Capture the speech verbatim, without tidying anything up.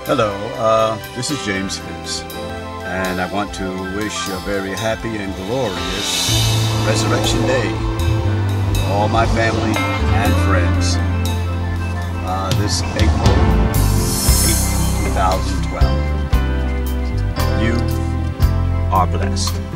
Hello, uh, this is James Phipps, and I want to wish a very happy and glorious Resurrection Day to all my family and friends. Uh, this April eighth, two thousand twelve. You are blessed.